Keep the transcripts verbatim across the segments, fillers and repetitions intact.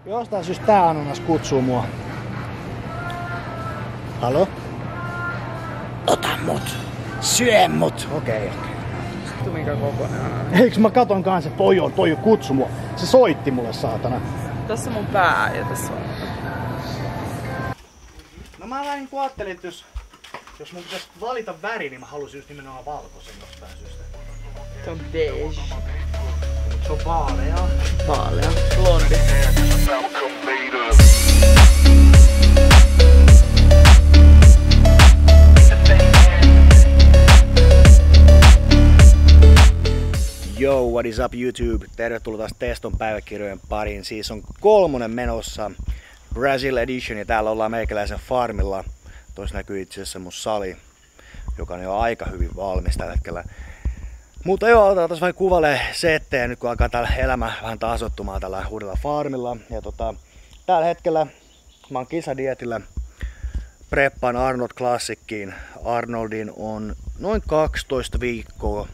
Jostain syystä tää ananas kutsuu mua. Halo? Ota mut! Syö mut! Okei, okay, okei. Vittu minkä kokonaan. Eiks mä katon kanssa, että toi on, toi kutsu mua. Se soitti mulle, saatana. Tässä on mun pää ja tässä on. No mä vähän niinku ajattelin, että jos, jos mun pitäisi valita väri, niin mä halusin just nimenomaan valkoisen jostain syystä. Se on beige. Se on vaalea. Vaalea. Blondi. Yo, what is up YouTube? Tervetuloa taas Teston päiväkirjojen pariin. Siis on kolmonen menossa, Brazil Edition, ja täällä ollaan meikäläisen farmilla. Tuossa näkyy itse asiassa mun sali, joka on jo aika hyvin valmis tällä hetkellä. Mutta joo, otetaan tässä vähän kuvalle settejä nyt kun alkaa täällä elämä vähän tasoittumaan tällä uudella farmilla. Ja tota, tällä hetkellä mä oon kisadietillä. Preppaan Arnold Classickiin. Arnoldin on noin kaksitoista viikkoa.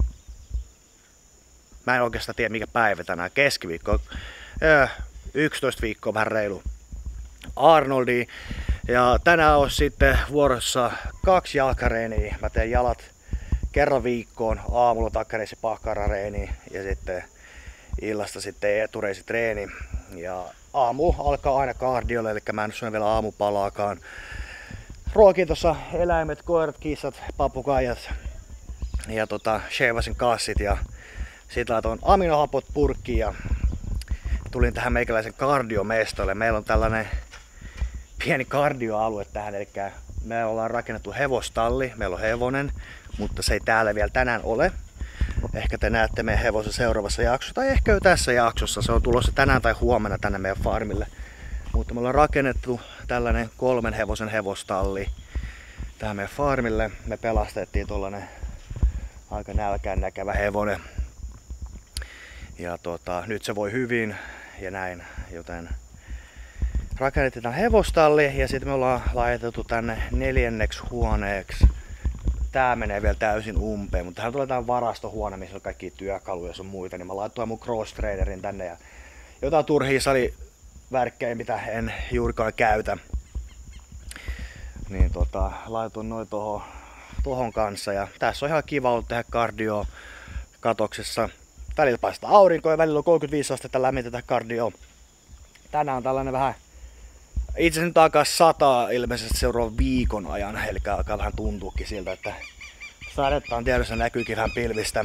Mä en oikeastaan tiedä mikä päivä tänään, keskiviikko. yksitoista viikkoa vähän reilu Arnoldi. Ja tänään on sitten vuorossa kaksi jalkareeniä. Mä teen jalat kerran viikkoon, aamulla takareisi pahkarareeni ja sitten illasta sitten etureisitreeni. Ja aamu alkaa aina kardiolle, eli mä en syö vielä aamupalaakaan. Ruokin tuossa eläimet, koirat, kissat, papukaijat ja tota, shevasin kassit ja sitten laitoin aminohapot purkkiin ja tulin tähän meikäläisen kardiomestolle. Meillä on tällainen pieni kardioalue tähän, eli me ollaan rakennettu hevostalli, meillä on hevonen, mutta se ei täällä vielä tänään ole. Ehkä te näette meidän hevosen seuraavassa jaksossa, tai ehkä jo tässä jaksossa, se on tulossa tänään tai huomenna tänne meidän farmille. Mutta me ollaan rakennettu tällainen kolmen hevosen hevostalli tähän meidän farmille. Me pelastettiin tollanen aika nälkään näkevä hevonen. Ja tota, nyt se voi hyvin ja näin, joten rakennettiin tämän hevostalli ja sitten me ollaan laitettu tänne neljänneksi huoneeksi. Tää menee vielä täysin umpeen, mutta tähän tulee tää varastohuone, missä on kaikki työkaluja ja muita, niin mä laitoin mun cross trainerin tänne ja jotain turhia salivärkkejä, mitä en juurikaan käytä. Niin tota, laitoin noin tohon, tohon kanssa ja tässä on ihan kiva ollut tehdä kardio katoksessa. Välillä paistaa aurinko ja välillä on kolmekymmentäviisi astetta lämmintä kardio. Tänään on tällainen vähän, itse asiassa nyt alkaa sataa ilmeisesti seuraavan viikon ajan, eli alkaa vähän tuntuukin siltä, että sadetta on tiedossa, näkyykin vähän pilvistä.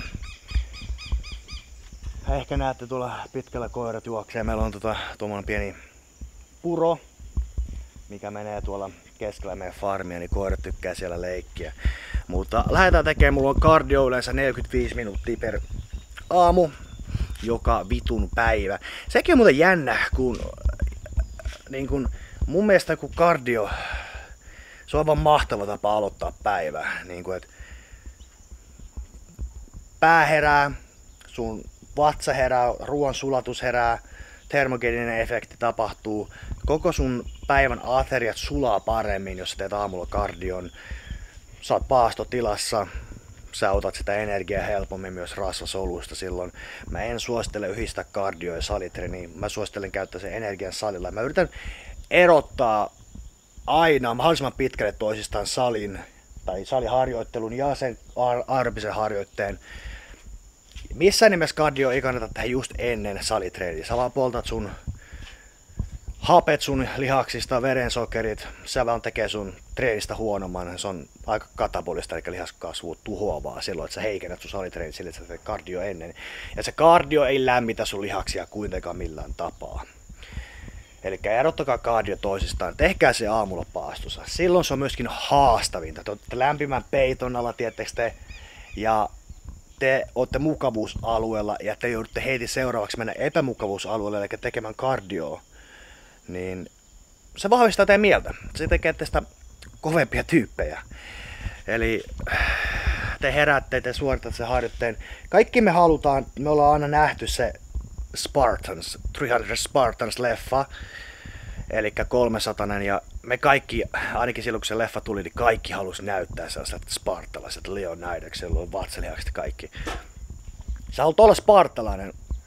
Ehkä näette tuolla pitkällä koirat juoksee. Meillä on tota, tuommoinen pieni puro, mikä menee tuolla keskellä meidän farmia, niin koirat tykkää siellä leikkiä. Mutta lähdetään tekemään, mulla on kardio yleensä neljäkymmentäviisi minuuttia per aamu, joka vitun päivä. Sekin on muuten jännä, kun, niin kun mun mielestä kun kardio, se on aivan mahtava tapa aloittaa päivää. Niin kun, et pää herää, sun vatsa herää, ruoan sulatus herää, termogeninen efekti tapahtuu. Koko sun päivän ateriat sulaa paremmin, jos sä teet aamulla kardion. Sä oot paastotilassa. Sä otat sitä energiaa helpommin myös rasvasoluista silloin. Mä en suosittele yhdistää kardio ja salitreeniä. Mä suosittelen käyttää sen energian salilla. Mä yritän erottaa aina mahdollisimman pitkälle toisistaan salin tai saliharjoittelun ja sen ar- arbisen harjoitteen. Missään nimessä kardio ei kannata tehdä just ennen salitreeniä. Sä vaan poltat sun hapet sun lihaksista, verensokerit, se vaan tekee sun treenistä huonomman. Se on aika katabolista, eli lihaskasvu tuhoavaa silloin, että sä heikennät sun salitreenit sille, että sä teet kardio ennen. Ja se kardio ei lämmitä sun lihaksia kuitenkaan millään tapaa. Eli erottakaa kardio toisistaan, tehkää se aamulla paastossa. Silloin se on myöskin haastavinta. Te olette lämpimän peiton alla, tiettekö te, ja te olette mukavuusalueella, ja te joudutte heti seuraavaksi mennä epämukavuusalueelle, eli tekemään kardioa. Niin se vahvistaa teidän mieltä. Se tekee teistä kovempia tyyppejä. Eli te heräätte, te suoritatte sen harjoitteen. Kaikki me halutaan, me ollaan aina nähty se Spartans, kolmesataa Spartans-leffa. Eli kolmesataa, ja me kaikki, ainakin silloin kun se leffa tuli, niin kaikki halusi näyttää sellaiset spartalaiset Leonidas, siellä on vatsalihakset kaikki. Sä haluat olla spartalainen,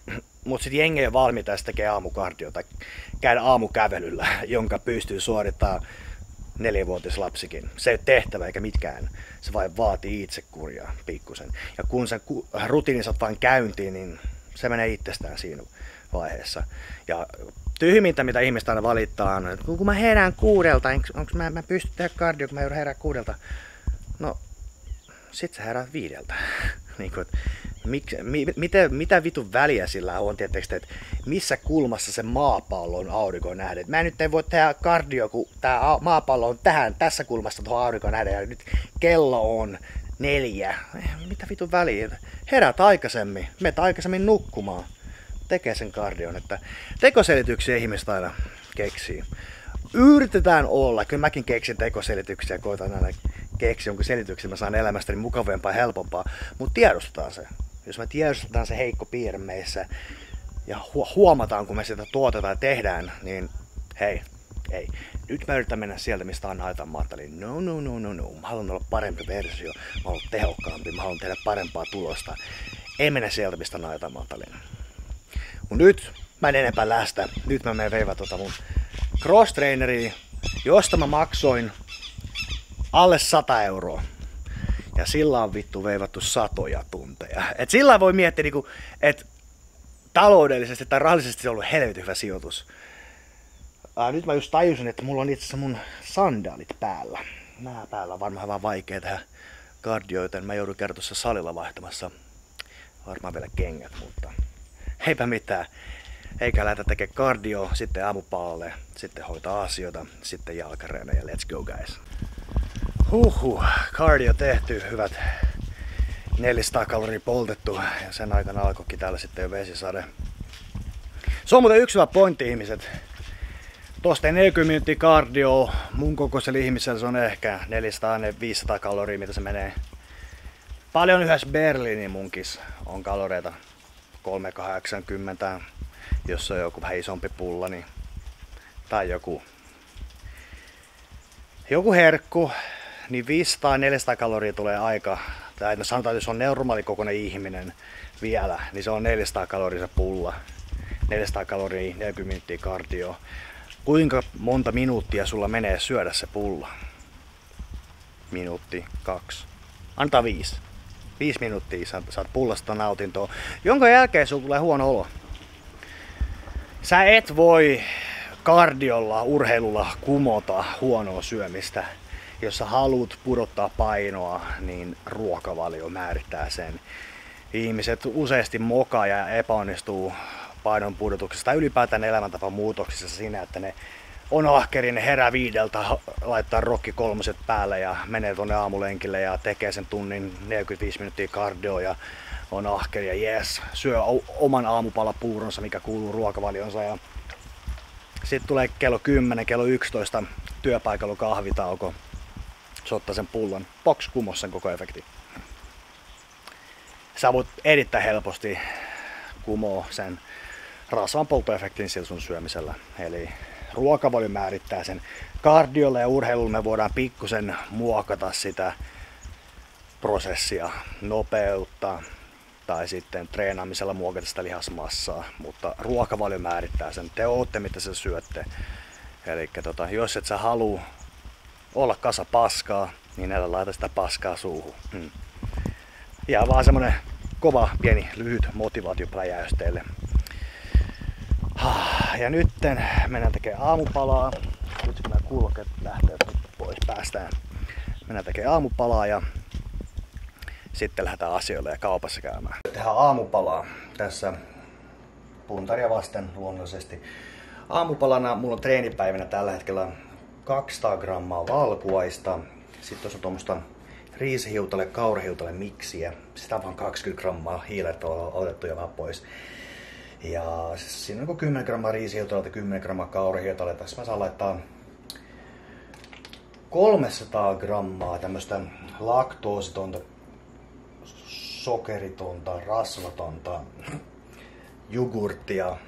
Mutta sitten jengi ei ole valmiita edes tekee aamukardiota, käydä aamukävelyllä, jonka pystyy suorittamaan neljävuotislapsikin. Se ei ole tehtävä eikä mitkään. Se vain vaatii itsekuria pikkusen. Ja kun sen rutiini saat vain käyntiin, niin se menee itsestään siinä vaiheessa. Ja tyhmintä, mitä ihmistä aina valittaa, on, että kun mä herään kuudelta, onko mä, mä pystyn tehdä kardio, kun mä joudun herää kuudelta. No, sit sä heräät viideltä. niin kuin, mik, mi, mitä, mitä vitun väliä sillä on, tietysti, että missä kulmassa se maapallo on aurinkoon nähden. Mä nyt en voi tehdä kardio, kun tää maapallo on tähän, tässä kulmassa tuohon aurinkoon nähden, ja nyt kello on neljä. Mitä vitun väliä? Herät aikaisemmin, menet aikaisemmin nukkumaan. Tekee sen kardion, että tekoselityksiä ihmistä aina keksii. Yritetään olla, kyllä mäkin keksin tekoselityksiä ja koitan aina keksiä jonkun selityksen, mä saan elämästäni mukavampaa ja helpompaa, mutta tiedostetaan se. Jos me tiedostetaan se heikko piirre meissä ja hu- huomataan, kun me sitä tuotetaan ja tehdään, niin hei, ei. Nyt mä yritän mennä sieltä, mistä on haetaan. Mä ajattelin, no, no, no, no, no, mä haluan olla parempi versio, mä haluan olla tehokkaampi, mä haluan tehdä parempaa tulosta. Ei mennä sieltä, mistä on mä ajattelin. Mut nyt mä en enempää lästä. Nyt mä menen veivä tota mun cross-traineria, josta mä maksoin alle sata euroa. Ja sillä on vittu veivattu satoja tunteja. Et sillä voi miettiä, niinku, että taloudellisesti tai rahallisesti se on ollut helvetin hyvä sijoitus. Ää, nyt mä just tajusin, että mulla on itse asiassa mun sandaalit päällä. Nää päällä on varmaan vähän vaikea tehdä kardio, joten mä joudun käydä tuossa salilla vaihtamassa. Varmaan vielä kengät, mutta eipä mitään. Eikä lähdetä tekemään kardio, sitten aamupalalle, sitten hoitaa asioita, sitten jalkareena ja let's go guys. Huhhuh, cardio tehty, hyvät neljäsataa kaloria poltettu ja sen aikana alkoikin täällä sitten jo vesisade. Se on muuten yksi hyvä pointti ihmiset. Tuosta neljäkymmentä minuuttia cardio, mun kokoisella ihmisellä se on ehkä neljäsataa viisisataa kaloria mitä se menee. Paljon yhdessä Berliinin munkis on kaloreita kolmesataakahdeksankymmentä, jos on joku vähän isompi pulla niin, tai joku, joku herkku, niin viisisataa neljäsataa kaloria tulee aika, tai no sanotaan, että jos on normaalikokoinen ihminen vielä, niin se on neljäsataa kaloria se pulla. neljäsataa kaloria, neljäkymmentä minuuttia kardio. Kuinka monta minuuttia sulla menee syödä se pulla? Minuutti, kaksi. Antaa viisi. Viisi minuuttia saat, saat pullasta nautintoa, jonka jälkeen sulla tulee huono olo. Sä et voi kardiolla, urheilulla kumota huonoa syömistä. Jos sä haluat pudottaa painoa, niin ruokavalio määrittää sen. Ihmiset useasti mokaa ja epäonnistuu painon pudotuksessa tai ylipäätään elämäntapa muutoksissa siinä, että ne on ahkeri, ne herää viideltä, laittaa rokki kolmoset päälle ja menee tonne aamulenkille ja tekee sen tunnin neljäkymmentäviisi minuuttia kardio ja on ahkeri ja jes, syö oman aamupalapuuronsa, mikä kuuluu ruokavalionsa ja sitten tulee kello kymmenen, kello yksitoista työpaikalla kahvitauko, se ottaa sen pullon, box kumos sen koko efekti. Sä voit erittäin helposti kumoa sen rasvan polttoefektin sillä sun syömisellä. Eli ruokavalio määrittää sen. Kardiolla ja urheilulla me voidaan pikkusen muokata sitä prosessia, nopeutta tai sitten treenaamisella muokata sitä lihasmassaa, mutta ruokavalio määrittää sen. Te ootte mitä sä syötte. Eli tota, jos et sä halua olla kasa paskaa, niin älä laita sitä paskaa suuhun. Hmm. Ja vaan semmonen kova, pieni, lyhyt motivaatiopläjäys teille. Ja nytten mennään tekemään aamupalaa. Nyt kun nämä kulkeet lähtee pois päästään. Mennään tekemään aamupalaa ja sitten lähdetään asioille ja kaupassa käymään. Tehdään aamupalaa tässä puntaria vasten luonnollisesti. Aamupalana mulla on treenipäivänä tällä hetkellä kaksisataa grammaa valkuaista. Sitten tuossa on tuommoista riisihiutale, kaurahiutale miksiä. Sitä on vaan kaksikymmentä grammaa hiilet on otettu jo vähän pois. Ja siinä on kymmenen grammaa riisihiutaletta, kymmenen grammaa kaurahiutaletta. Tässä mä saan laittaa kolmesataa grammaa tämmöstä laktoositonta, sokeritonta, rasvatonta jogurttia.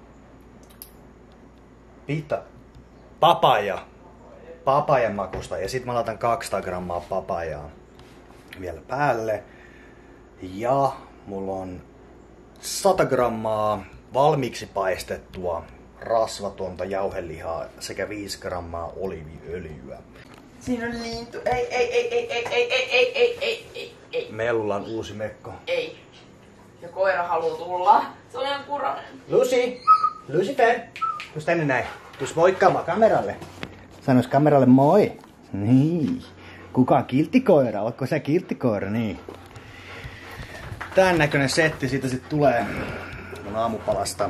Pita, papaja, papajan makusta ja sitten mä laitan kaksisataa grammaa papajaa vielä päälle. Ja mulla on sata grammaa valmiiksi paistettua rasvatonta jauhelihaa sekä viisi grammaa oliiviöljyä. Siinä on lintu. Ei, ei, ei, ei, ei, ei, ei, ei, ei, ei, ei, ei. Melulla on uusi mekko. Ei. Ja koira haluaa tulla. Se on ihan kurainen. Lucy! Lucifer! Tuus tänne näin. Tuus moikkaamaan kameralle. Sanois kameralle moi. Niin. Kuka on kilttikoira? Ootko sä kilttikoira? Niin. Tän näköinen setti siitä sit tulee mun aamupalasta.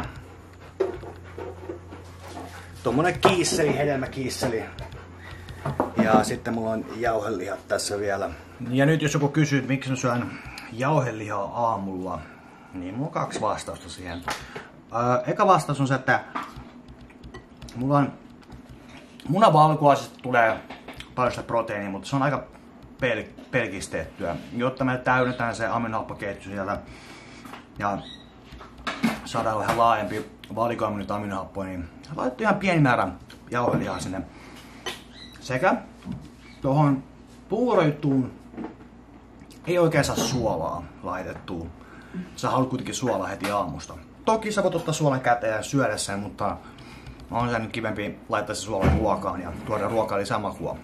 Tommonen kiisseli, hedelmäkiisseli. Ja sitten mulla on jauhelihat tässä vielä. Ja nyt jos joku kysyy, että miksi mä syön jauhelihaa aamulla, niin mulla on kaksi vastausta siihen. Öö, eka vastaus on se, että mulla on munavalkuaisesta tulee paljon sitä proteiinia, mutta se on aika pel pelkistettyä. Jotta me täydetään se aminohappoketju sieltä ja saadaan vähän laajempi valikoima nyt aminohappoja, niin laitettu ihan pieni määrä jauhelihaa sinne. Sekä tuohon puurojuttuun ei oikein saa suolaa laitettua. Sä haluat kuitenkin suolaa heti aamusta. Toki sä voit ottaa suolan käteen ja syödä sen, mutta on se nyt kivempi laittaa se suolan ruokaan ja tuoda ruokaa lisää makua.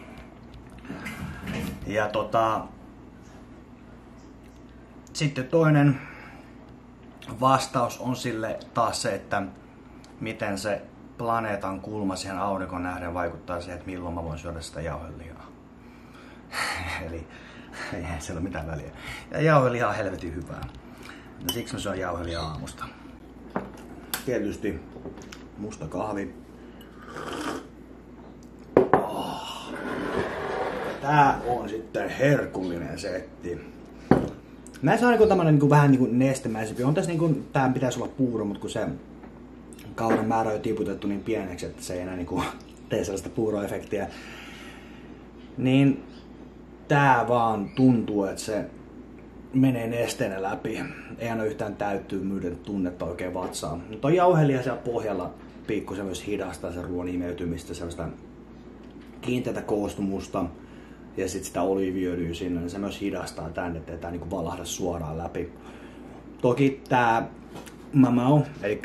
Ja tota... Sitten toinen vastaus on sille taas se, että miten se planeetan kulma siihen aurinkoon nähden vaikuttaa siihen, että milloin mä voin syödä sitä jauhelihaa. Eli ei siellä ole mitään väliä. Ja jauhelihaa on helvetin hyvää. Ja siksi mä syön jauhelihaa aamusta. Tietysti musta kahvi. Oh. Tää on sitten herkullinen setti. Näissä on niinku tämmönen niinku vähän niinku nestemäisempi. On tässä niinku, tää pitäisi olla puuro, mutta kun se kauran määrä on jo tiputettu niin pieneksi, että se ei enää niinku tee sellaista puuroefektiä. Niin tää vaan tuntuu, että se menee nesteenä läpi. Ei aina yhtään täyttymyyden tunnetta oikein vatsaan. Mutta on jauhelia siellä pohjalla pikkusen myös hidastaa sen ruoan imeytymistä, sellaista kiinteätä koostumusta. Ja sitten sitä oliiviöljyä sinne, niin se myös hidastaa tän, ettei tää niinku valahda suoraan läpi. Toki tää mamao, eli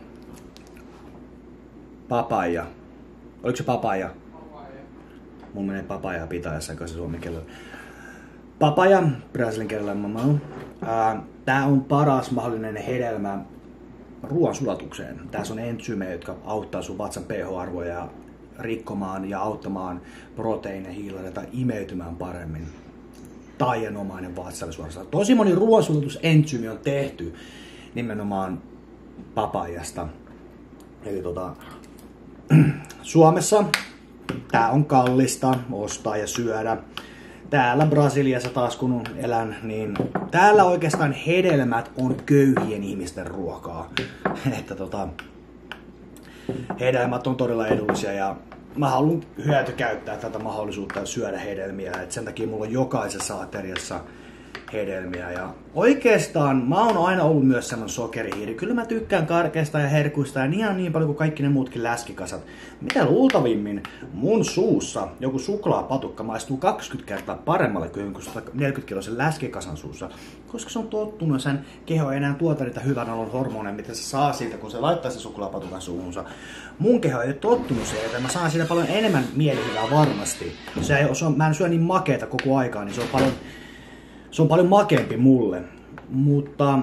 papaja. Oliko se papaja? Papaja. Mun menee papaja pitäessä, kun se suomen kielellä. Papaja, brasilin kielellä mamao. Tää on paras mahdollinen hedelmä ruoan sulatukseen. Tässä on entsyymejä, jotka auttaa sun vatsan pH-arvoja rikkomaan ja auttamaan proteiinehiilareita imeytymään paremmin. Taianomainen vatsalle suorastaan. Tosi moni ruoansulatusentsyymi on tehty nimenomaan papajasta. Eli tota, Suomessa tää on kallista ostaa ja syödä. Täällä Brasiliassa taas kun elän, niin täällä oikeastaan hedelmät on köyhien ihmisten ruokaa. Että tota, hedelmät on todella edullisia ja mä haluan hyötykäyttää tätä mahdollisuutta syödä hedelmiä. Et sen takia mulla on jokaisessa ateriassa hedelmiä. Ja oikeastaan mä oon aina ollut myös semmonen sokerihiiri. Kyllä mä tykkään karkeista ja herkuista ja ihan niin paljon kuin kaikki ne muutkin läskikasat. Mitä luultavimmin mun suussa joku suklaapatukka maistuu kaksikymmentä kertaa paremmalle kuin jonkun neljäkymmentä kiloisen läskikasan suussa. Koska se on tottunut, sen keho ei enää tuota niitä hyvän olon hormoneja, mitä se saa siitä, kun se laittaa se suklaapatukan suuhunsa. Mun keho ei ole tottunut siihen, että mä saan siitä paljon enemmän mielihyvää varmasti. Se ei, se on, mä en syö niin makeeta koko aikaa, niin se on paljon... Se on paljon makeampi mulle, mutta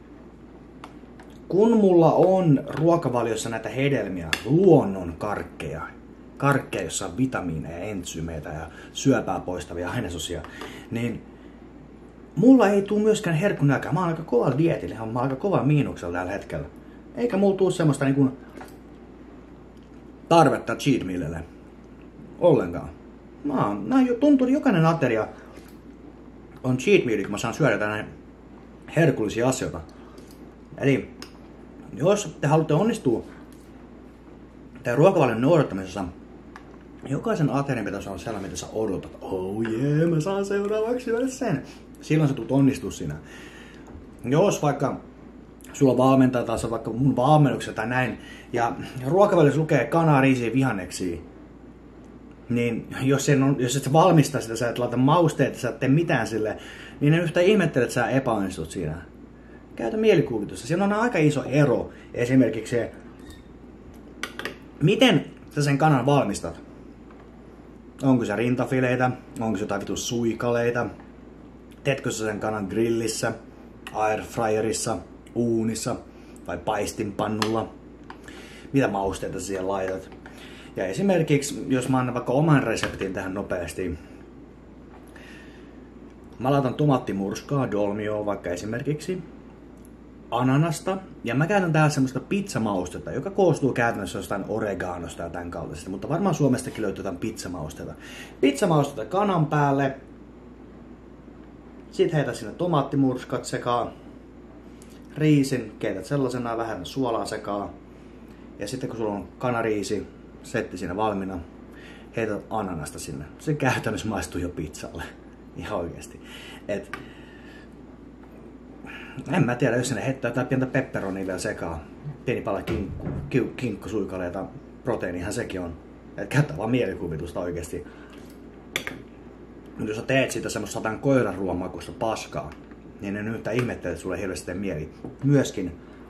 kun mulla on ruokavaliossa näitä hedelmiä, luonnon karkkeja, karkkeja, jossa on vitamiineja, entsyymeitä ja syöpää poistavia ainesosia, niin mulla ei tule myöskään herkkunälkää. Mä oon aika kovalla dietillä, mä oon aika kovalla miinuksella tällä hetkellä. Eikä mulla tule semmoista niin kuin tarvetta cheat mealille ollenkaan. Mä oon, tuntuu, että jokainen ateria on cheat meal, kun mä saan syödä tänne herkullisia asioita. Eli jos te haluatte onnistua tämän ruokavalion noudattamisessa, jokaisen aterian pitäisi olla sellainen, mitä sä odotat. Oh yeah, mä saan seuraavaksi syödä sen. Silloin sä tulet onnistua siinä. Jos vaikka sulla on valmentaja tai vaikka mun valmennuksessa tai näin, ja ruokavaliossa lukee kanaa, riisiä, vihanneksia, niin jos, sen on, jos et sä valmista sitä, sä et laita mausteita, sä et tee mitään sille, niin en yhtään ihmettele, että sä epäonnistut siinä. Käytä mielikuvitusta. Siinä on aika iso ero. Esimerkiksi se, miten sä sen kanan valmistat. Onko se rintafileitä? Onko se jotain vitus suikaleita? Teetkö sä sen kanan grillissä, airfryerissa, uunissa vai paistinpannulla? Mitä mausteita sä siihen laitat? Ja esimerkiksi, jos mä annan vaikka oman reseptin tähän nopeasti. Mä laitan tomaattimurskaa, dolmioa vaikka esimerkiksi, ananasta. Ja mä käytän täällä semmoista pizzamaustetta, joka koostuu käytännössä jostain oreganosta ja tämän kaltaisesta. Mutta varmaan Suomestakin löytyy jotain pizzamaustetta. Pizzamaustetta kanan päälle. Sitten heitä sinne tomaattimurskat sekaan. Riisin, keität sellaisena, vähän suolaa sekaan. Ja sitten kun sulla on kanariisi, setti siinä valmiina, heität ananasta sinne. Se käytännössä maistuu jo pizzalle. Ihan oikeesti. Et, en mä tiedä, jos sinne heittää jotain pientä pepperonia vielä sekaan. Pieni pala kinkku, kinkkusuikaleita, proteiinihan sekin on. Et käyttää vaan mielikuvitusta oikeesti. Mutta jos sä teet siitä semmoista satan koiran ruoanmakuista paskaa, niin en yhtään ihmettele, että sulle hirveästi tee mieli. Myöskin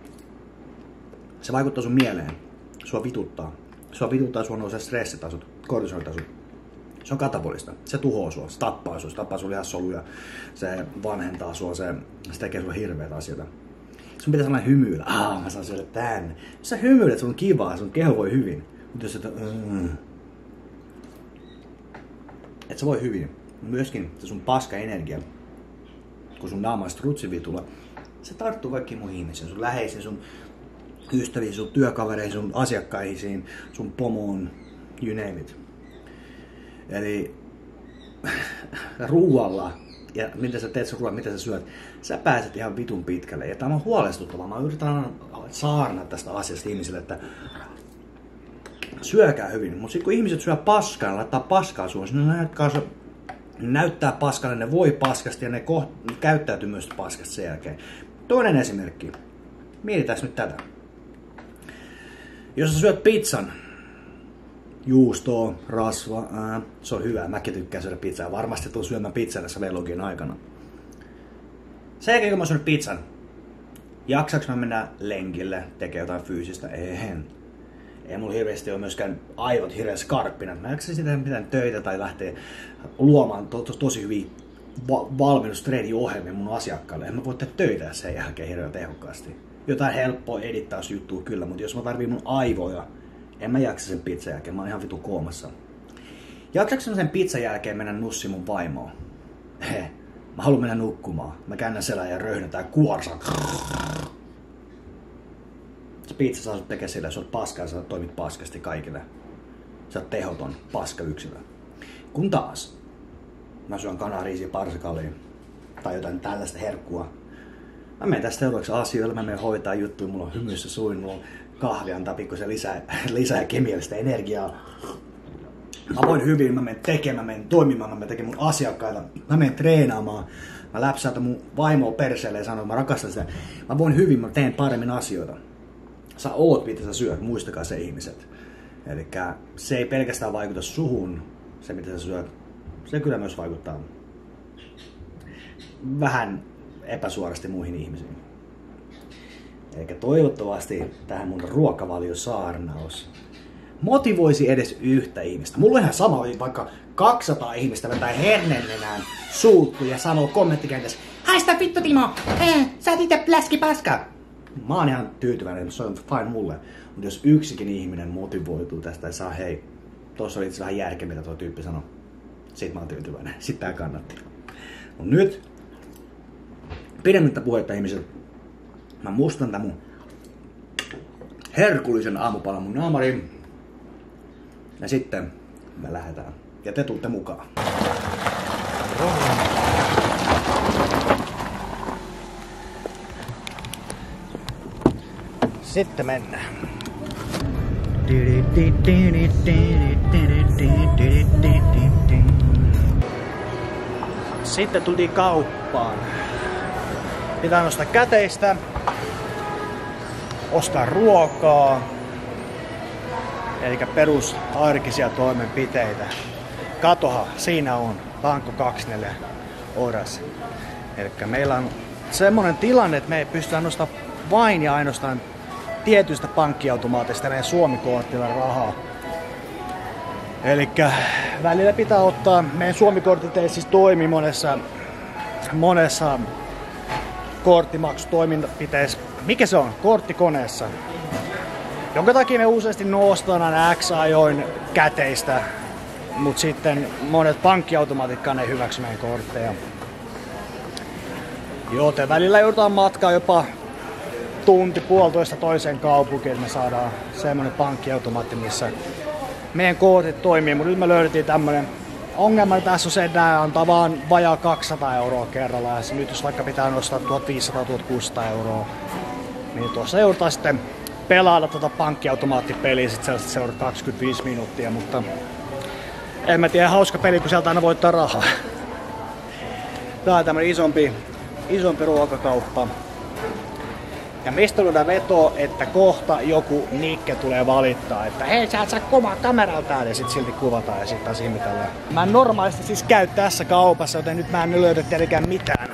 se vaikuttaa sun mieleen. Sua vituttaa. Sua vituttaa, sua nousee stressitasot, kortisolitasot. Se on katabolista. Se tuhoaa sua, se tappaa sua, se tappaa sun lihassoluja, se vanhentaa sua, se, se tekee sulle hirveitä asioita. Sun pitää sellainen hymyillä. Ah, mä saan syödä tän. Jos sä hymyilet, sun on kivaa, sun keho voi hyvin. Mutta jos sä mm, et sä voi hyvin. Myöskin se sun paska energia, kun sun naama on strutsivitulla, se tarttuu kaikkiin muihin ihmisiin, sun läheisiin, sun ystäviin, sun työkavereihin, sun asiakkaisiin, sun pomoon, you name it. Eli ruualla ja miten sä teet sun ruoan, mitä sä syöt, sä pääset ihan vitun pitkälle. Ja tämä on huolestuttavaa. Mä yritän saarnaa tästä asiasta ihmisille, että syökää hyvin. Mutta sitten kun ihmiset syö paskaa, ne laittaa paskaa suun, niin ne näyttää paskalle, ne voi paskasti ja ne, koht, ne käyttäytyy myös paskasta sen jälkeen. Toinen esimerkki. Mietitäänkö nyt tätä? Jos sä syöt pizzan, juustoa, rasva, ää, se on hyvä. Mäkin tykkään syödä pizzaa. Varmasti tulen syömään pizzaa tässä vlogin aikana. Sen jälkeen kun mä syön pizzan, jaksaks mä mennä lenkille, tekee jotain fyysistä? En. Ei mulla hirveästi ole myöskään aivot hirveän skarppina. Mä jaksan sitä mitään töitä tai lähteä luomaan to, to, tosi hyviä va- valmennustreeni-ohjelmia mun asiakkaille. En mä voi tehdä töitä sen jälkeen hirveän tehokkaasti. Jotain helppoa edittausjuttua kyllä, mutta jos mä tarviin mun aivoja, en mä jaksa sen pizzan jälkeen. Mä oon ihan vitu koomassa. Jaksaks sen pizzan jälkeen mennä nussi mun vaimoon? He, mä haluan mennä nukkumaan. Mä käännän selän ja röhnätään kuorsaa. Se pizza saa sut tekee sillä, jos sä oot paskaa, sä toimit paskasti kaikille. Sä oot tehoton paska yksilö. Kun taas mä syön kanariisia, parsikalia tai jotain tällaista herkkua. Mä menen tästä seuraavaksi asioille, mä menen hoitaa juttuja, mulla on hymyssä suin, mulla on kahvi antaa pikkusen lisää, lisää kemiallista energiaa. Mä voin hyvin, mä menen tekemään, mä menen toimimaan, mä menen tekemään mun asiakkaita, mä menen treenaamaan. Mä läpsäytän mun vaimoa perseelle ja sanon, että mä rakastan sitä. Mä voin hyvin, mä teen paremmin asioita. Sä oot, mitä sä syöt, muistakaa se ihmiset. Elikkä se ei pelkästään vaikuta suhun, se mitä sä syöt. Se kyllä myös vaikuttaa vähän epäsuorasti muihin ihmisiin. Eikä toivottavasti tähän mun ruokavaliosaarnaus motivoisi edes yhtä ihmistä. Mulla on ihan sama, vaikka kaksisataa ihmistä vetää hernennenään suuttu ja sanoo kommenttikentässä: haista vittu Timo, eh, sä et ite pläski paskaa. Mä oon ihan tyytyväinen, se on fine mulle. Mutta jos yksikin ihminen motivoituu tästä ja saa, hei, tossa oli itse vähän järkeä, mitä tuo tyyppi sanoi. Sit mä oon tyytyväinen. Sit tää kannatti. Mut nyt, pidemmittä puhetta ihmiset, mä mustan tän mun herkullisen aamupalan mun naamariin. Ja sitten me lähdetään. Ja te tuutte mukaan. Sitten mennään. Sitten tultiin kauppaan. Pitää nostaa käteistä, ostaa ruokaa, eli perus arkisia toimenpiteitä. Katoha, siinä on Lanko kaksikymmentäneljä oras. Eli meillä on semmonen tilanne, että me ei pystytä nostamaan vain ja ainoastaan tietystä pankkiautomaatista meidän Suomi-kortilla rahaa. Elikkä välillä pitää ottaa, meidän Suomi-kortit ei siis toimi monessa, monessa korttimaksutoimintapiteessä. Mikä se on? Korttikoneessa. Jonka takia me useasti nostetaan X-ajoin käteistä, mutta sitten monet pankkiautomaatikkaan ei hyväksy meidän kortteja. Joten välillä joudutaan matkaa jopa tunti puolitoista toiseen kaupunkiin, että me saadaan semmonen pankkiautomaatti, missä meidän kortit toimii. Mutta nyt me löydettiin tämmönen ongelma tässä on se, että nää antaa vaan vajaa kaksisataa euroa kerralla. Ja nyt jos vaikka pitää nostaa tuhatviisisataa tuhatkuusisataa euroa, niin tuossa joudutaan sitten pelailla tuota pankkiautomaattipeliä sit sellaista seuraa kaksikymmentäviisi minuuttia, mutta en mä tiedä, hauska peli, kun sieltä aina voittaa rahaa. Tää on tämmönen isompi, isompi ruokakauppa. Ja mistä luodaan vetoa, että kohta joku Nikke tulee valittaa, että hei, sä et saa kuvaa kameralta, ja sit silti kuvataan ja sit taas ihmetellään. Mä en normaalisti siis käy tässä kaupassa, joten nyt mä en löydä tietenkään mitään.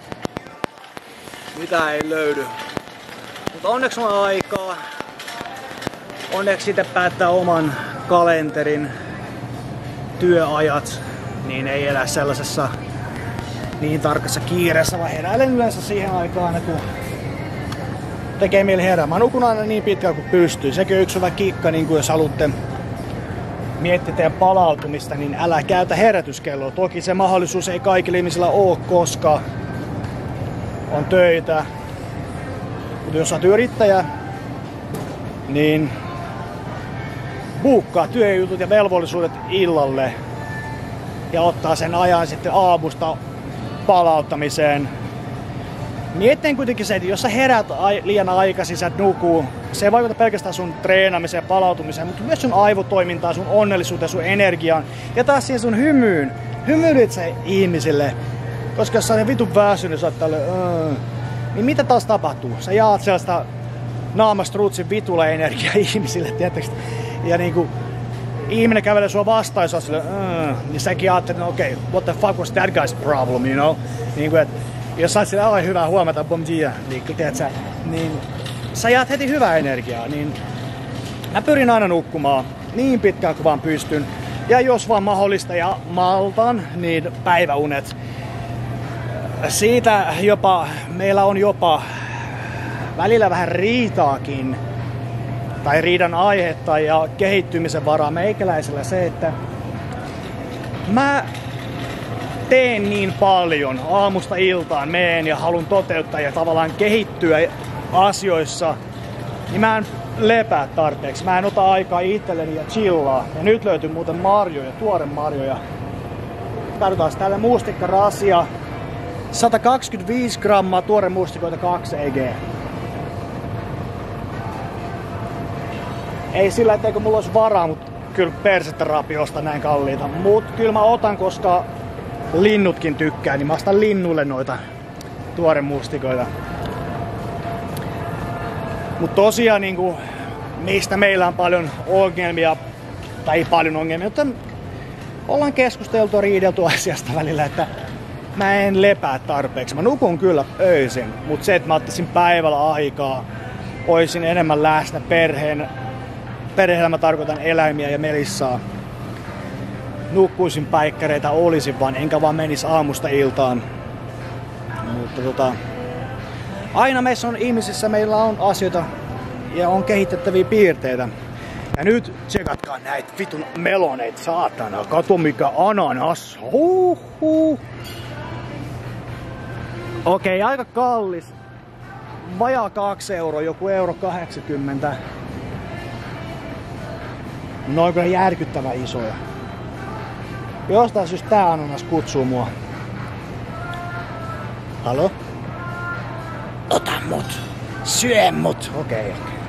Mitä ei löydy. Mutta onneksi on aikaa. Onneksi itse päättää oman kalenterin työajat, niin ei elä sellaisessa niin tarkassa kiireessä, vaan heräilen yleensä siihen aikaan, kun tekee mieli herää. Mä nukun aina niin pitkään kuin pystyy. Sekin on yksi hyvä kikka, niin kuin jos haluatte miettiä teidän palautumista, niin älä käytä herätyskelloa. Toki se mahdollisuus ei kaikilla ihmisillä ole, koska on töitä. Mutta jos olet yrittäjä, niin buukkaa työjutut ja velvollisuudet illalle ja ottaa sen ajan sitten aamusta palauttamiseen. Mietin kuitenkin se, että jos sä herät liian aikaisin, sä et nukuu, se ei vaikuta pelkästään sun treenaamiseen ja palautumiseen, mutta myös sun aivotoimintaan, sun onnellisuuteen, sun energiaan ja taas siihen sun hymyyn. Hymyilyt sä ihmisille, koska jos sä oot vitun väsynyt, sä oot tälle, äh, niin mitä taas tapahtuu? Sä jaat sellaista naamastrutsin vitulla energiaa ihmisille, tietysti. Ja niinku ihminen kävelee sua vastaan ja sä oot sille, äh, niin säkin ajattelet, no okei, okay, what the fuck was that guy's problem, you know? Niinku, et, jos sä oot sille, oi hyvää huomata, bom dia, niin, sä, niin sä jaat heti hyvää energiaa, niin mä pyrin aina nukkumaan niin pitkään kuin vaan pystyn. Ja jos vaan mahdollista ja maltan, niin päiväunet. Siitä jopa, meillä on jopa välillä vähän riitaakin, tai riidan aihetta ja kehittymisen varaa meikäläisellä se, että mä teen niin paljon aamusta iltaan, meen ja haluan toteuttaa ja tavallaan kehittyä asioissa, niin mä en lepää tarpeeksi. Mä en ota aikaa itselleni ja chillaa. Ja nyt löytyy muuten marjoja, tuore marjoja. Katsotaan täällä mustikkarasia. sata kaksikymmentäviisi grammaa tuore mustikoita kaksi E G. Ei sillä, etteikö mulla olisi varaa, mutta kyllä persettä rapi ostaa näin kalliita. Mut kyllä mä otan, koska linnutkin tykkää, niin mä ostan linnuille noita tuore mustikoita. Mut tosiaan niinku, mistä meillä on paljon ongelmia, tai ei paljon ongelmia, mutta ollaan keskusteltu ja riideltu asiasta välillä, että mä en lepää tarpeeksi. Mä nukun kyllä öisin, mutta se, että mä ottaisin päivällä aikaa, oisin enemmän läsnä perheen, perheellä mä tarkoitan eläimiä ja Melissaa. Nukkuisin päikkäreitä, olisin vaan, enkä vaan menis aamusta iltaan. Mutta tota, aina meissä on ihmisissä, meillä on asioita ja on kehitettäviä piirteitä. Ja nyt tsekatkaa näitä vitun meloneita, saatana, kato mikä ananas. Huhhuh. Okei, okay, aika kallis. Vajaa kaksi euroa, joku euro kahdeksankymmentä. Noin kyllä järkyttävän isoja. Jostain syystä tää ananas kutsuu mua. Halo? Ota mut! Syö mut! Okei, okay, okei.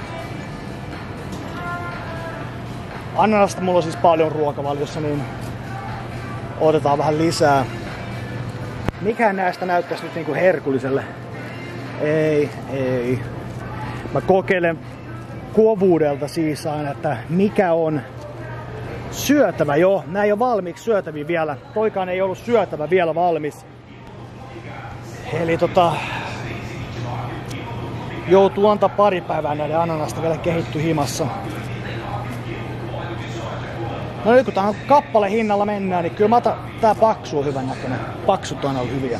Ananasta mulla on siis paljon ruokavaliossa, niin otetaan vähän lisää. Mikään näistä näyttäisi nyt niinku herkulliselle. Ei, ei. Mä kokeilen kovuudelta siis aina, että mikä on syötävä. Joo, nää ei ole valmiiksi syötäviä vielä. Toikaan ei ollut syötävä vielä valmis. Eli tota... joutuu antaa pari päivää näiden ananasta vielä kehittyä himassa. No nyt kun tähän kappale hinnalla mennään, niin kyllä mä otan, tää paksu on hyvän näköinen. Paksut on aina hyviä.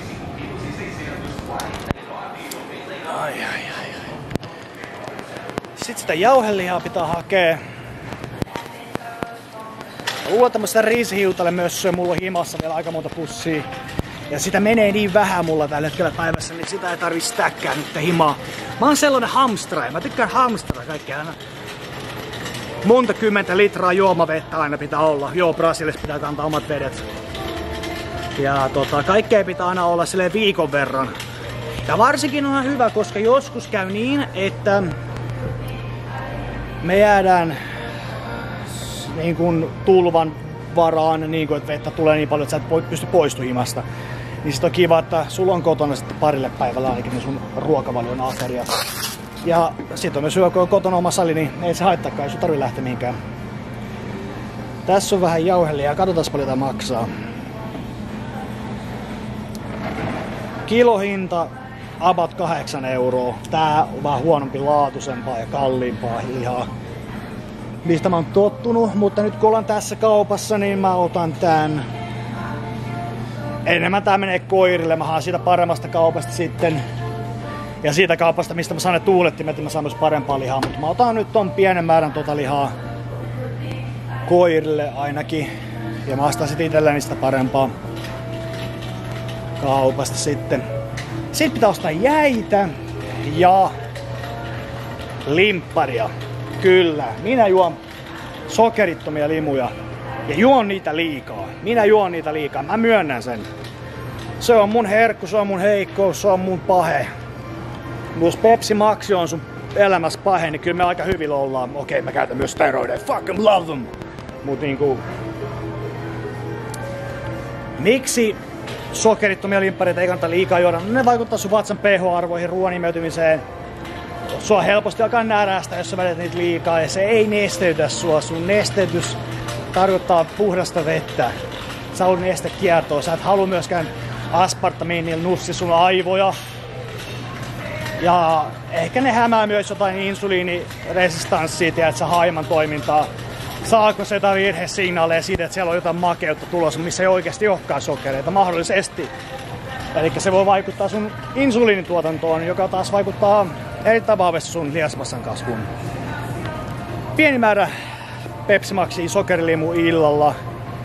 Ai ai ai. Sitten sitä jauhelihaa pitää hakea. Luulen tämmöstä riisihiutalle mössöä, mulla on himassa vielä aika monta pussia. Ja sitä menee niin vähän mulla tällä hetkellä päivässä, niin sitä ei tarvitse stäkkää nyt himaa. Mä oon sellainen hamstra, mä tykkään hamstraa kaikkea aina. Monta kymmentä litraa juomavettä aina pitää olla. Joo, Brasiliassa pitää kantaa omat vedet. Ja tota, kaikkea pitää aina olla silleen viikon verran. Ja varsinkin on hyvä, koska joskus käy niin, että me jäädään niin kuin tulvan varaan, niin kuin, että vettä tulee niin paljon, että sä et pysty poistumaan himasta. Niin sit on kiva, että sulla on kotona sitten parille päivällä ainakin ne sun ruokavalion ateriat. Ja sit on myös hyvä, kun on kotona oma sali, niin ei se haittaakaan, ei sun tarvitse lähteä mihinkään. Tässä on vähän jauhelia, katsotaan paljon tää maksaa. Kilohinta about kahdeksan euroa. Tää on vähän huonompi laatuisempaa ja kalliimpaa lihaa, mistä mä oon tottunut, mutta nyt kun ollaan tässä kaupassa, niin mä otan tän. Enemmän tää menee koirille, mä haan siitä paremmasta kaupasta sitten. Ja siitä kaupasta, mistä mä saan ne tuulettimet, mä saan myös parempaa lihaa, mutta mä otan nyt ton pienen määrän tota lihaa koirille ainakin. Ja mä ostan sit itselleni sitä parempaa kaupasta sitten. Sitten pitää ostaa jäitä ja limpparia. Kyllä, minä juon sokerittomia limuja ja juon niitä liikaa. Minä juon niitä liikaa, mä myönnän sen. Se on mun herkku, se on mun heikkous, se on mun pahe. Jos Pepsi Maxi on sun elämässä pahe, niin kyllä me aika hyvillä ollaan. Okei, mä käytän myös steroideja, fuck em, love them. Mut niinku... Miksi sokerittomia limppareita ei kannata liikaa juoda? No ne vaikuttaa sun vatsan pH-arvoihin, ruoan imeytymiseen. Sua helposti alkaa närästä, jos sä vedät niitä liikaa, ja se ei nesteytä sua. Sun nesteytys tarkoittaa puhdasta vettä. Sä haluat nestekiertoa. Sä et halua myöskään aspartamiinilla nussi sun aivoja. Ja ehkä ne hämää myös jotain insuliiniresistanssia, tiedätkö, haiman toimintaa. Saako se jotain virhesignaaleja siitä, että siellä on jotain makeutta tulossa, missä ei oikeasti olekaan sokereita? Mahdollisesti. Eli se voi vaikuttaa sun insuliinituotantoon, joka taas vaikuttaa erittäin vahvasti sun lihasmassan kasvuun. Pieni määrä Pepsi Maxia sokerilimu illalla.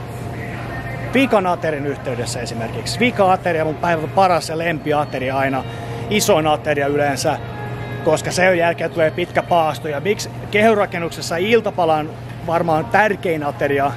Vika-aterian yhteydessä esimerkiksi. Vika-ateria mun päivän paras ja lempiateria aina. Isoin ateria yleensä, koska sen jälkeen tulee pitkä paasto. Ja miksi kehonrakennuksessa iltapala on varmaan tärkein ateria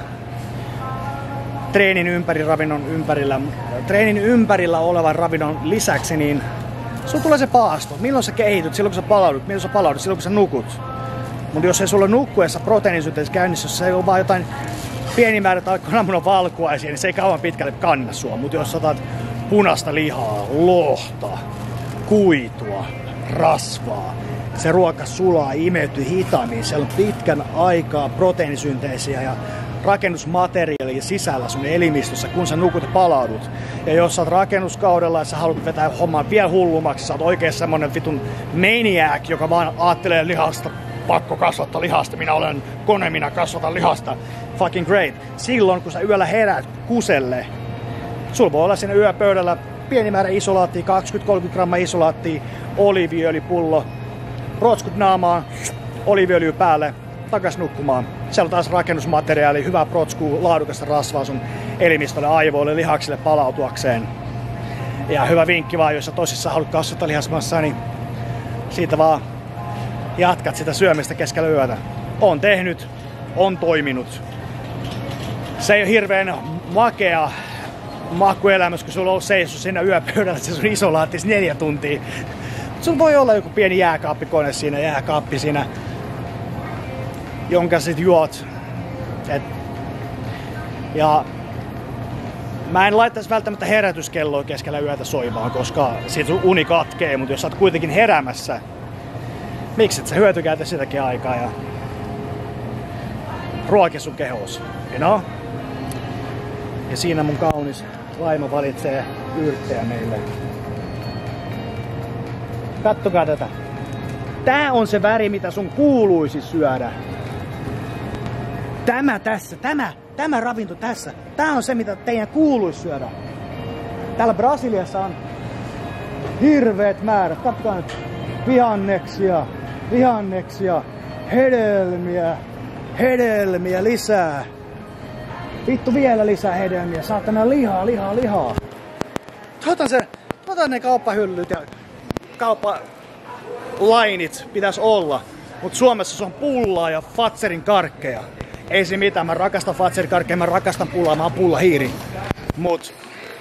treenin ympäri, ravinnon ympärillä. Treenin ympärillä olevan ravinnon lisäksi, niin sulla tulee se paasto. Milloin sä kehityt? Silloin kun sä palaudut. Milloin sä palaudut? Silloin kun sä nukut. Mutta jos ei sulla nukkuessa proteiinisynteesi käynnissä, jos se on vaan jotain pieni määrä tai kananmunan valkuaisia, niin se ei kauan pitkälle kanna sua. Mutta jos otat punaista lihaa, lohta, kuitua, rasvaa, se ruoka sulaa, imeytyy hitaammin. Siellä on pitkän aikaa proteiinisynteesiä ja rakennusmateriaalia sisällä sun elimistössä, kun sä nukut ja palaudut. Ja jos sä oot rakennuskaudella ja sä haluat vetää hommaa vielä hullummaksi, sä oot oikein semmonen vitun maniac, joka vaan aattelee lihasta, pakko kasvattaa lihasta, minä olen kone, minä kasvatan lihasta. Fucking great. Silloin kun sä yöllä heräät kuselle, sulla voi olla siinä yöpöydällä pieni määrä isolaattia, kaksikymmentä kolmekymmentä grammaa isolaattia, oliiviöljypullo, rotskut naamaan, oliiviöljy päälle, takas nukkumaan. Siellä on taas rakennusmateriaali, hyvää protskua, laadukasta rasvaa sun elimistölle, aivoille, lihaksille palautuakseen. Ja hyvä vinkki vaan, jos sä tosissaan haluat kasvattaa lihasmassaa, niin siitä vaan jatkat sitä syömistä keskellä yötä. On tehnyt, on toiminut. Se ei ole hirveän makea makuelämys, kun sulla on seissu siinä yöpöydällä, se sun isolaattis neljä tuntia. Sulla voi olla joku pieni jääkaappikone siinä, jääkaappi siinä, jonka sit juot. Et, ja mä en laittaisi välttämättä herätyskelloa keskellä yötä soimaan, koska siitä sun uni katkee, mutta jos sä oot kuitenkin heräämässä, miksi et sä hyötykäytä sitäkin aikaa ja ruoki sun kehos, you know? Ja siinä mun kaunis vaimo valitsee yrttejä meille. Kattokaa tätä. Tää on se väri, mitä sun kuuluisi syödä. Tämä tässä, tämä, tämä ravinto tässä. Tää on se, mitä teidän kuuluisi syödä. Täällä Brasiliassa on hirveet määrät. Katsokaa nyt. Vihanneksia, vihanneksia, hedelmiä, hedelmiä lisää. Vittu vielä lisää hedelmiä. Saatana lihaa, lihaa, lihaa. Otan se, otan ne kauppahyllyt ja kauppalainit pitäisi olla. Mut Suomessa se on pullaa ja Fazerin karkkeja. Ei se mitään, mä rakastan Fazerin karkkeja, mä rakastan pullaa, mä oon pullahiiri. Mut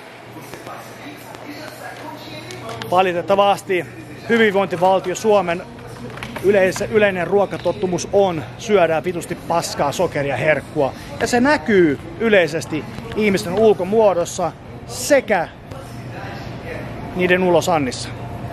valitettavasti hyvinvointivaltio Suomen yleis- yleinen ruokatottumus on syödään vitusti paskaa, sokeria, herkkua. Ja se näkyy yleisesti ihmisten ulkomuodossa sekä niiden ulosannissa.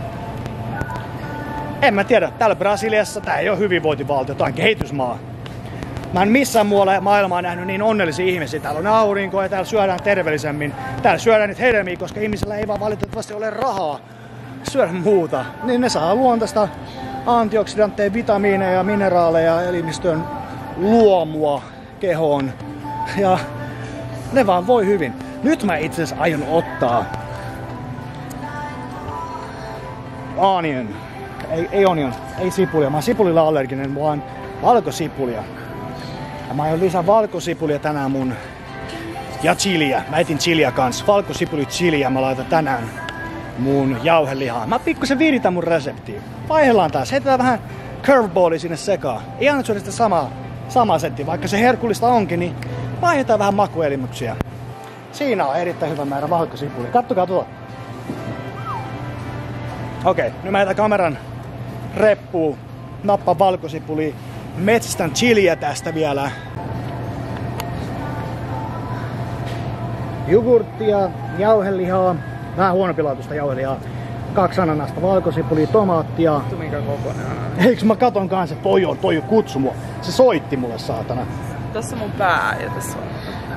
En mä tiedä, täällä Brasiliassa tää ei ole hyvinvointivaltio, tää on kehitysmaa. Mä en missään muualla maailmaa nähnyt niin onnellisia ihmisiä. Täällä on aurinko ja täällä syödään terveellisemmin. Täällä syödään niitä hedelmiä, koska ihmisillä ei vaan valitettavasti ole rahaa syödä muuta. Niin ne saa luontaista antioksidantteja, vitamiineja, mineraaleja, elimistön luomua kehoon. Ja ne vaan voi hyvin. Nyt mä itse asiassa aion ottaa onion. Ei, ei onion, ei sipulia. Mä oon sipulilla allerginen, vaan valkosipulia. Ja mä aion lisää valkosipulia tänään mun. Ja chiliä. Mä etin chiliä kans. Valkosipuli chiliä mä laitan tänään mun jauhelihaan. Mä pikkusen viritän mun reseptiä. Vaihdellaan taas. Heitetään vähän curveballia sinne sekaan. Ei aina syödä sitä samaa, samaa settiä. Vaikka se herkullista onkin, niin vaihdetaan vähän makuelimyksiä. Siinä on erittäin hyvä määrä valkosipulia. Kattokaa tuolla. Okei, okay, nyt mä heitän kameran reppuun. Nappaan valkosipulia. Metsästän chiliä tästä vielä. Jogurttia, jauhelihaa, vähän huonopilaatusta jauhelihaa, kaksi ananasta, valkosipulia, tomaattia. Minkä kokoinen? Eiks mä katon kanssa, että toi on, toi on kutsu mua. Se soitti mulle, saatana. Tässä mun pää ja tässä on.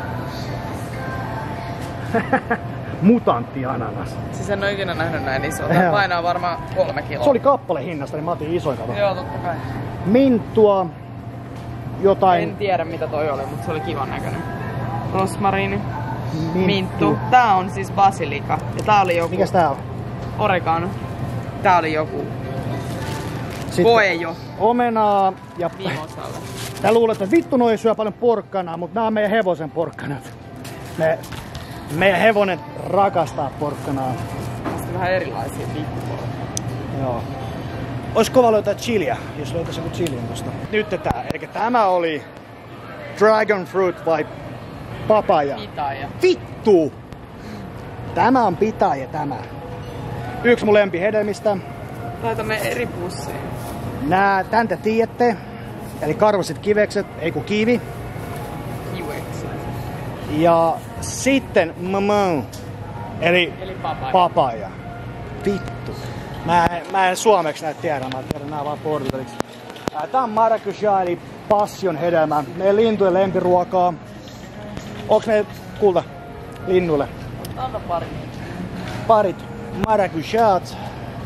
Mutantti ananas. Siis en oo ikinä nähnyt näin isoa. Tää painaa varmaan kolme kiloa. Se oli kappale hinnasta, niin mä otin isoin kato. Joo, totta kai. Minttua, jotain. En tiedä mitä toi oli, mutta se oli kivan näköinen. Rosmariini. Minttu. Minttu. Tää on siis basilika. Ja tää oli joku... Mikäs tää on? Oregano. Tää oli joku... Sitten Koejo. Omenaa ja... Mimosalle. Tää luulet, että vittu noi syö paljon porkkanaa, mutta nää on meidän hevosen porkkanat. Me, meidän hevonen rakastaa porkkanaa. Sitten vähän erilaisia vittuporkkanaa. Joo. Ois kova löytää chiliä, jos löytäis joku chiliin tosta. Nyt tää. Eli tämä oli dragon fruit vai papaja? Pitaja. Vittu! Tämä on pitaja tämä. Yksi mun lempihedelmistä. Laitamme eri pussiin. Nää, tän te tiedätte. Eli karvaset kivekset, ei ku kivi. Kivekset. Ja sitten mamau. Eli, Eli papaja. papaja. Vittu. Mä en, mä en suomeksi näitä tiedä, mä tiedän nää vaan portugaliksi. Tää on maracuja eli passion hedelmä. Meidän lintujen lempiruokaa. Onks ne kulta linnuille? Anna pari. Parit maracujat.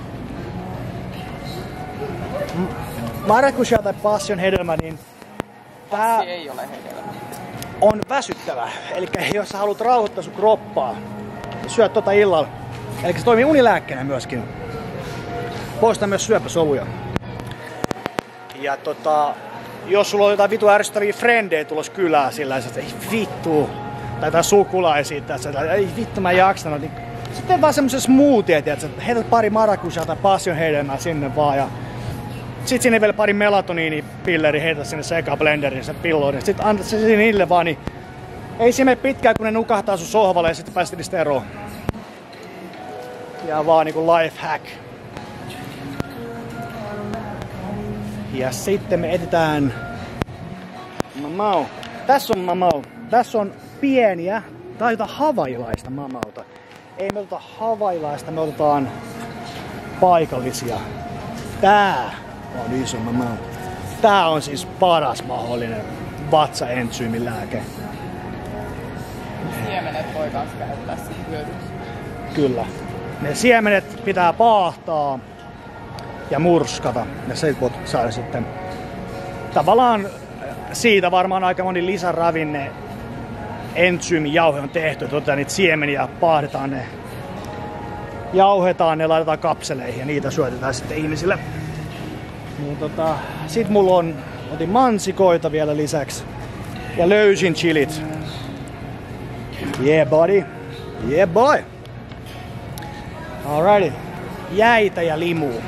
Maracuja tai passion hedelmä, niin tää Passi ei ole hedelmä. on väsyttävä. Eli jos sä haluat rauhoittaa sun kroppaa, syöt tota illalla. Eli se toimii unilääkkeenä myöskin. Poistaa myös syöpäsoluja. Ja tota, jos sulla on jotain vitu ärsyttäviä frendejä tulos kylään sillä että ei vittu, tai jotain sukulaisia, että ei vittu mä en jaksanut, niin sitten vaan semmosen smoothie, että heität pari maracujaa tai passion hedelmää sinne vaan ja sit sinne vielä pari melatoniinipilleri heität sinne sekaan blenderiin sen pilloihin. Sit annat se niille vaan, niin ei siinä mene pitkään kun ne nukahtaa sun sohvalle ja sitten pääset niistä eroon. Ja vaan niinku life hack. Ja sitten me etsitään mamau. Tässä on mamau. Tässä on pieniä tai jotain havailaista mamauta. Ei me oteta havailaista, me otetaan paikallisia. Tää on iso mamau. Tää on siis paras mahdollinen vatsaentsyymilääke. Siemenet voi kans käyttää sit hyödyksi. Kyllä. Ne siemenet pitää paahtaa ja murskata. Ja se voit saada sitten tavallaan siitä varmaan aika moni lisäravinne entsyymijauhe on tehty. Otetaan niitä siemeniä, paahdetaan ne, jauhetaan ne, laitetaan kapseleihin ja niitä syötetään sitten ihmisille. Niin tota, sit mulla on, otin mansikoita vielä lisäksi ja löysin chilit. Yeah buddy, yeah boy. Alrighty, jäitä ja limuu.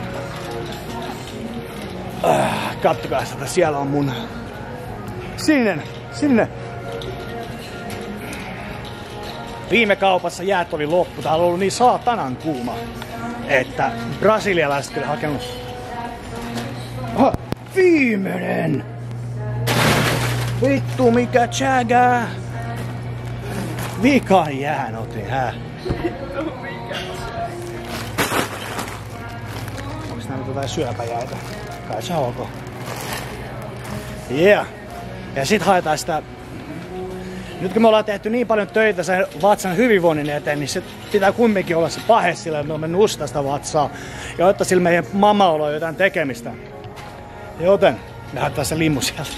Äh, kattokaa sitä, siellä on mun sininen, sininen. Viime kaupassa jäät oli loppu. Täällä on ollut niin saatanan kuuma, että brasilialaiset kyllä hakenut. Aha, viimeinen! Vittu mikä tsägää! Vikan jään otin, hää? Onks nää nyt jotain syöpäjäitä? Kai se ok. Yeah! Ja sit haetaan sitä. Nyt kun me ollaan tehty niin paljon töitä sen vatsan hyvinvoinnin eteen, niin se pitää kumminkin olla se pahe sillä, että me olemme nusta sitä vatsaa. Ja ottaa sillä meidän mamaolla on jotain tekemistä. Joten me haetaan se limmu sieltä.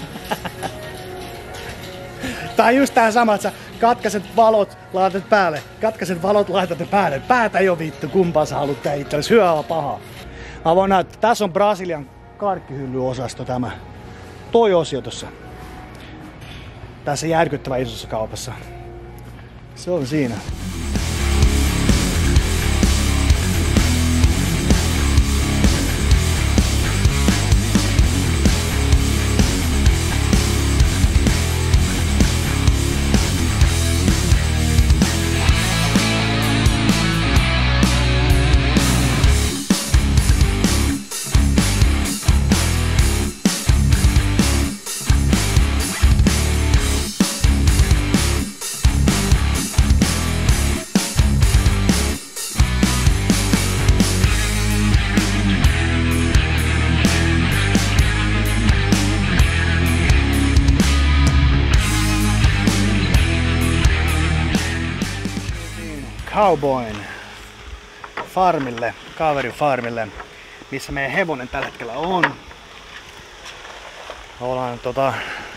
Tää on just tää sama, että sä katkaiset valot, laitat päälle. Katkaiset valot, laitat ne päälle. Päätä jo vittu, kumpaa sä haluat tehdä itsellesi. Hyvä paha. Mä voin näyttää. Tässä on Brasilian karkkihyllyosasto tämä. Toi osio tossa. Tässä järkyttävän isossa kaupassa. Se on siinä. Cowboyn farmille, kaverin farmille, missä meidän hevonen tällä hetkellä on. Ollaan tota,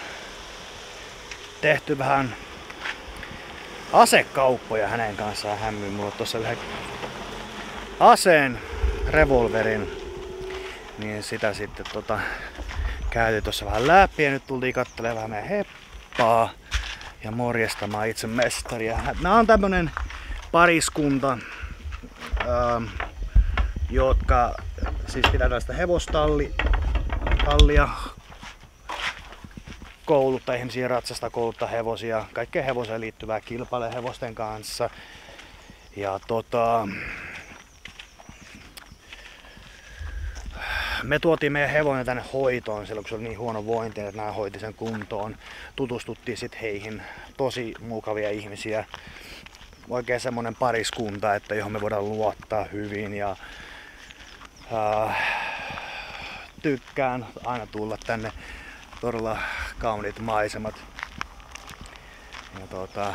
tehty vähän asekauppoja hänen kanssaan. Hän myi mulle tossa yhden aseen, revolverin. Niin sitä sitten tota, käytiin tossa vähän läpi ja nyt tultiin kattelemaan vähän meidän heppaa ja morjestamaan itse mestaria. Nää on tämmönen pariskunta, ähm, jotka siis pitää tällaista hevostallia, kouluttaa ihmisiä, ratsastaa, kouluttaa hevosia, kaikkea hevoseen liittyvää, kilpailee hevosten kanssa. Ja tota, me tuotiin meidän hevonen tänne hoitoon silloin, kun se oli niin huono vointi, että nämä hoiti sen kuntoon. Tutustuttiin sitten heihin, tosi mukavia ihmisiä. Oikein semmonen pariskunta, että johon me voidaan luottaa hyvin ja äh, tykkään aina tulla tänne, todella kauniit maisemat. Ja tota,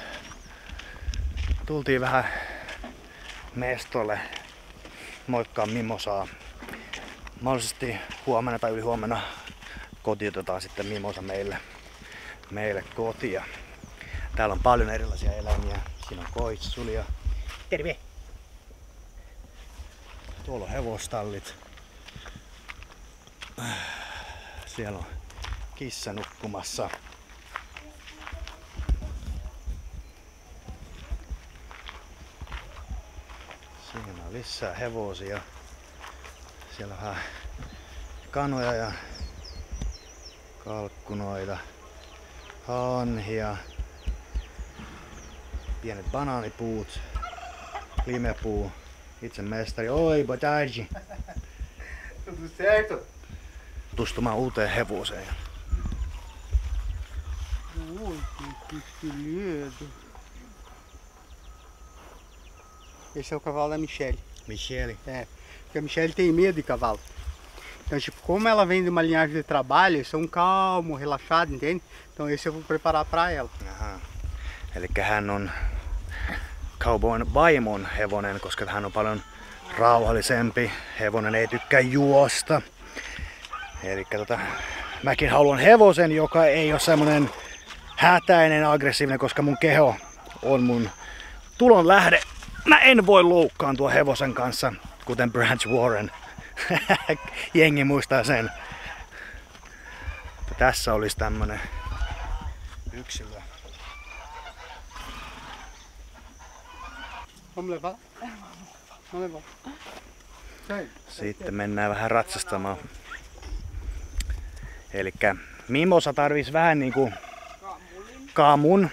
tultiin vähän mestolle moikkaa Mimosaa. Mahdollisesti huomenna tai yli huomenna kotiutetaan sitten Mimosa meille, meille kotia. Täällä on paljon erilaisia eläimiä. Siinä on koitsulia. Terve! Tuolla on hevostallit. Siellä on kissa nukkumassa. Siinä on lisää hevosia. Siellä on vähän kanoja ja kalkkunoita, hanhia. Pienet banaanipuut, limepuu, itse mestari. Oi, boa tarde. Tudo certo? Tutustumaan uuteen hevoseen. Oi, que lindo. Esse é o cavalo da Michele. Michele. É, porque a Michele tem medo de cavalo. Então, tipo, como ela vem de uma linhagem de trabalho, eles são calmos, relaxados, entende? Então esse eu vou preparar para ela. Aha. Elikkä hän on Cowboyn vaimon hevonen, koska hän on paljon rauhallisempi. Hevonen ei tykkää juosta. Eli tota, mäkin haluan hevosen, joka ei ole semmonen hätäinen, aggressiivinen, koska mun keho on mun tulon lähde. Mä en voi loukkaantua hevosen kanssa, kuten Branch Warren. Jengi muistaa sen. Tässä olisi tämmönen yksilö. Sitten mennään vähän ratsastamaan. Elikkä Mimosa tarvisi vähän niinku kamun.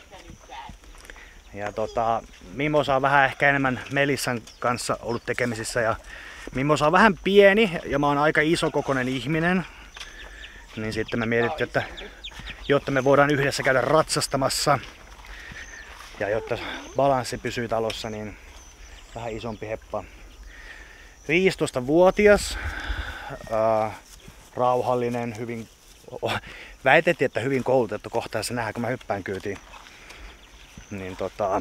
Ja tota, Mimosa on vähän ehkä enemmän Melissan kanssa ollut tekemisissä. Ja Mimosa on vähän pieni ja mä oon aika isokokoinen ihminen. Niin sitten me mietittiin, että jotta me voidaan yhdessä käydä ratsastamassa ja jotta balanssi pysyy talossa, niin vähän isompi heppa. viisitoistavuotias, äh, rauhallinen, hyvin, väitettiin, että hyvin koulutettu, kohta se nähdään, kun mä hyppään kyytiin. Niin tota,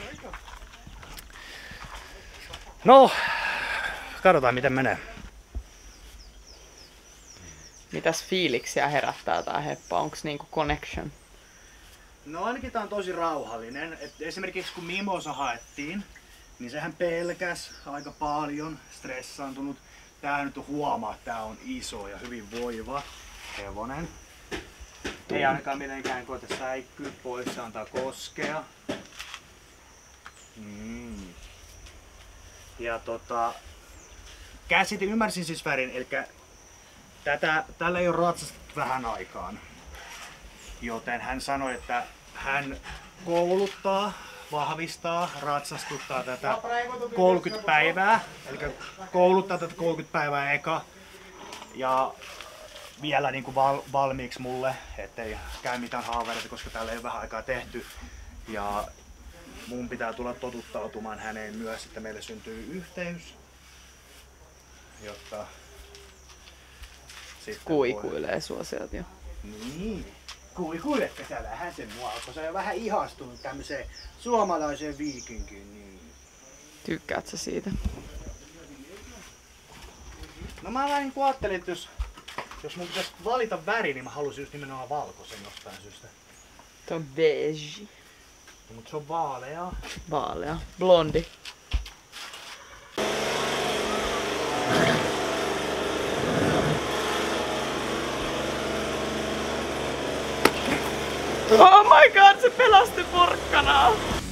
no, katsotaan miten menee. Mitäs fiiliksiä herättää tää heppa? Onks niinku connection? No ainakin tää on tosi rauhallinen. Et esimerkiksi kun Mimosa haettiin, niin sehän pelkäs aika paljon, stressaantunut. Tää nyt huomaa, että tää on iso ja hyvin voiva hevonen. Ei ainakaan mitenkään koeta säikkyä pois, se antaa koskea. Mm. Ja tota, käsitin, ymmärsin siis värin, eli tätä, tällä ei ole ratsastettu vähän aikaan. Joten hän sanoi, että hän kouluttaa, vahvistaa, ratsastuttaa tätä kolmekymmentä päivää. Eli kouluttaa tätä kolmekymmentä päivää eka. Ja vielä niin kuin val, valmiiksi mulle, ettei käy mitään haavereita, koska täällä ei ole vähän aikaa tehty. Ja mun pitää tulla totuttautumaan häneen myös, että meille syntyy yhteys. Jotta kuikuilee sua sieltä jo. Niin. Kuikuiletko sä vähän sen mua, kun sä on vähän ihastunut tämmöiseen suomalaiseen viikinkiin. Niin. Tykkäät sä siitä? No mä vähän niin ajattelin, että jos, jos mun pitäisi valita väri, niin mä haluaisin just nimenomaan valkoisen jostain syystä. Se on beige. No, mutta se on vaalea. Vaalea. Blondi. Oh my god, se pelasti porkkanaa!